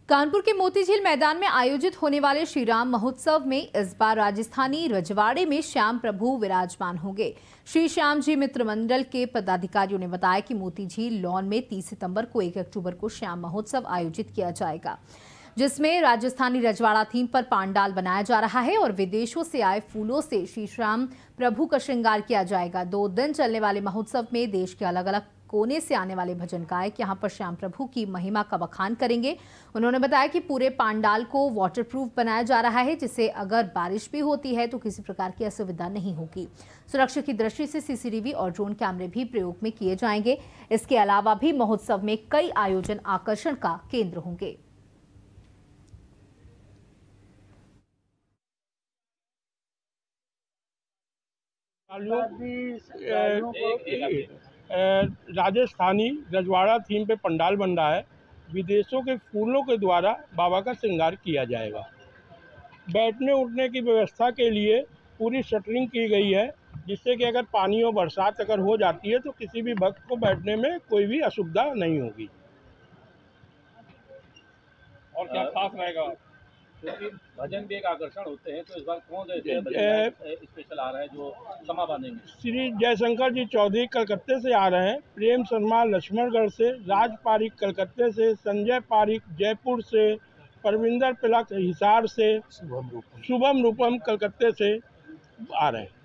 कानपुर के मोतीझील मैदान में आयोजित होने वाले श्री राम महोत्सव में इस बार राजस्थानी रजवाड़े में श्याम प्रभु विराजमान होंगे। श्री श्याम जी मित्र मंडल के पदाधिकारियों ने बताया कि मोतीझील लॉन में 30 सितंबर को 1 अक्टूबर को श्याम महोत्सव आयोजित किया जाएगा, जिसमें राजस्थानी रजवाड़ा थीम पर पांडाल बनाया जा रहा है और विदेशों से आए फूलों से श्री श्याम प्रभु का श्रृंगार किया जाएगा। 2 दिन चलने वाले महोत्सव में देश के अलग अलग कोने से आने वाले भजन गायक यहां पर श्याम प्रभु की महिमा का बखान करेंगे। उन्होंने बताया कि पूरे पांडाल को वाटरप्रूफ बनाया जा रहा है, जिससे अगर बारिश भी होती है तो किसी प्रकार की असुविधा नहीं होगी। सुरक्षा की दृष्टि से सीसीटीवी और ड्रोन कैमरे भी प्रयोग में किए जाएंगे। इसके अलावा भी महोत्सव में कई आयोजन आकर्षण का केंद्र होंगे। राजस्थानी रजवाड़ा थीम पे पंडाल बन रहा है। विदेशों के फूलों के द्वारा बाबा का श्रृंगार किया जाएगा। बैठने उठने की व्यवस्था के लिए पूरी शटरिंग की गई है, जिससे कि अगर पानी और बरसात अगर हो जाती है तो किसी भी भक्त को बैठने में कोई भी असुविधा नहीं होगी। और क्या खास रहेगा? क्योंकि भजन भी एक आकर्षण होते हैं, तो इस बार कौन स्पेशल आ रहा है जो समा बांधेंगे? श्री जयशंकर जी चौधरी कलकत्ते से आ रहे हैं, प्रेम शर्मा लक्ष्मणगढ़ से, राज पारिक कलकत्ते से, संजय पारिक जयपुर से, परविंदर पिलक हिसार से, शुभम रूपम कलकत्ते से आ रहे हैं।